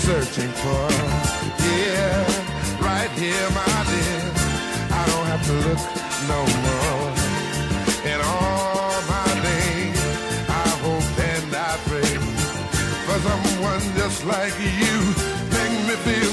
searching for. Yeah, right here, my dear. I don't have to look no more. In all my days, I hope and I pray for someone just like you. Make me feel